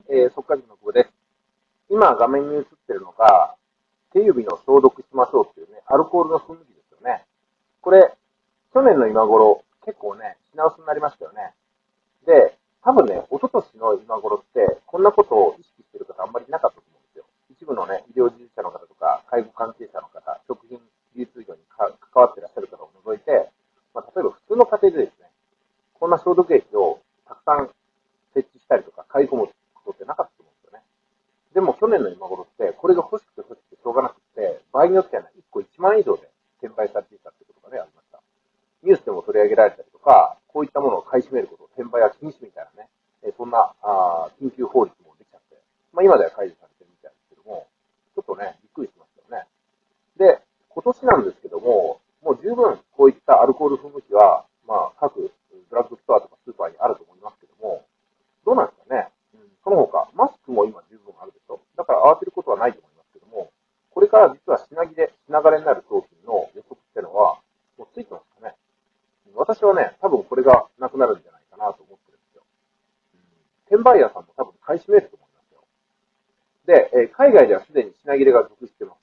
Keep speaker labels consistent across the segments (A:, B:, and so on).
A: 速稼塾の久保です。今画面に映ってるのが、手指の消毒しましょうっていうね、アルコールの噴霧器ですよね。これ、去年の今頃、結構ね、品薄になりましたよね。で、多分ね、一昨年の今頃って、こんなことを意識してる方あんまりいなかったと思うんですよ。一部のね、医療従事者の方とか、介護関係者の方、食品流通業に関わっていらっしゃる方を除いて、例えば普通の家庭でですね、こんな消毒液をたくさん設置したりとか買い込むことってなかったと思うんですよね。でも去年の今頃って、これが欲しくて欲しくてしょうがなくて、場合によってはね、1個1万円以上で転売されていたってことがね、ありました。ニュースでも取り上げられたりとか、こういったものを買い占めること、転売は禁止みたいなね、そんな緊急法律もできちゃって、今では解除されてるみたいですけども、ちょっとね、びっくりしましたよね。で、今年なんですけども、もう十分こういったアルコール噴霧器は、各ドラッグストアとかスーパーにあると思いますけども、どうなんですかね。その他、マスクも今十分あるでしょ。だから慌てることはないと思いますけども、これから実は品枯れになる商品の予測っていうのは、もうついてますかね。私はね、多分これがなくなるんじゃないかなと思ってるんですよ。転売ヤーさんも多分買い占めると思いますよ。で、海外ではすでに品切れが続出してます。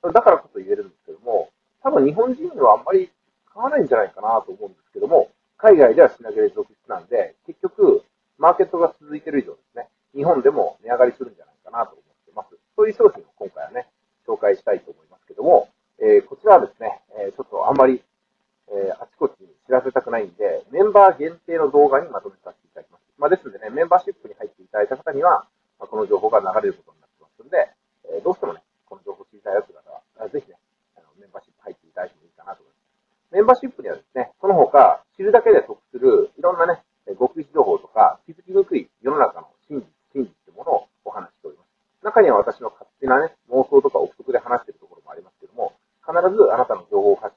A: だからこそ言えるんですけども、多分日本人はあんまり買わないんじゃないかなと思うんですけども、海外では品切れ続出なんで、結局、マーケットが続いている以上ですね、日本でも値上がりするんじゃないかなと思っています。そういう商品を今回はね、紹介したいと思いますけども、こちらはですね、ちょっとあんまり、あちこちに知らせたくないんで、メンバー限定の動画にまとめさせていただきます。ですのでね、メンバーシップに入っていただいた方には、この情報が流れることになってますので、どうしてもね、この情報を知りたいよという方は、ぜひね、メンバーシップ入っていただいてもいいかなと思います。メンバーシップにはですね、その他、知るだけで得する、いろんなね、極秘情報とか、気づきにくい世の中の真実というものをお話ししております。中には私の勝手なね、妄想とか憶測で話しているところもありますけども、必ずあなたの情報を発